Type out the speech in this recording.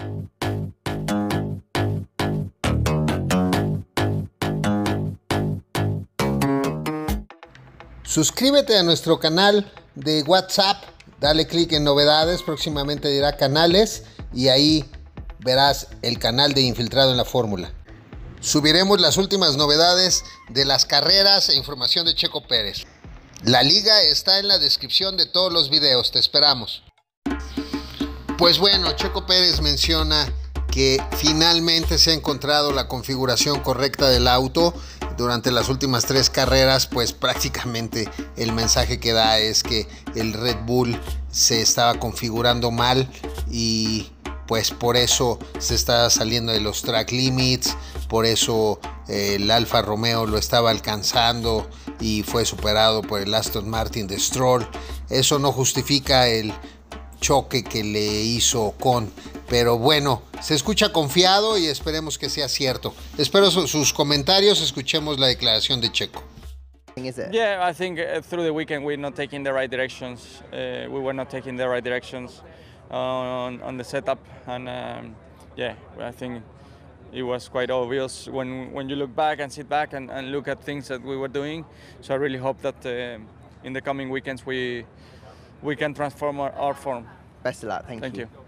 Suscríbete a nuestro canal de WhatsApp, dale clic en novedades, próximamente dirá canales y ahí verás el canal de Infiltrado en la Fórmula. Subiremos las últimas novedades de las carreras e información de Checo Pérez. La liga está en la descripción de todos los videos, te esperamos. Pues bueno, Checo Pérez menciona que finalmente se ha encontrado la configuración correcta del auto. Durante las últimas 3 carreras, pues prácticamente el mensaje que da es que el Red Bull se estaba configurando mal y pues por eso se está saliendo de los track limits, por eso el Alfa Romeo lo estaba alcanzando y fue superado por el Aston Martin de Stroll. Eso no justifica el choque que le hizo Ocon, pero bueno, se escucha confiado y esperemos que sea cierto. Espero sus comentarios, escuchemos la declaración de Checo. Yeah, I think through the weekend we're not taking the right directions. We were not taking the right directions on the setup, and yeah, I think it was quite obvious when you look back and sit back and look at things that we were doing. So I really hope that in the coming weekends we can transform our form. Best of luck. Thank you. You.